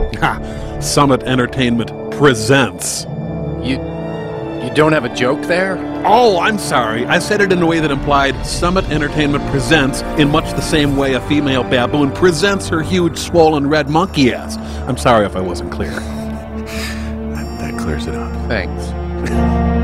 Ha! Summit Entertainment presents. You don't have a joke there? Oh, I'm sorry. I said it in a way that implied Summit Entertainment presents in much the same way a female baboon presents her huge swollen red monkey ass. I'm sorry if I wasn't clear. That clears it up. Thanks.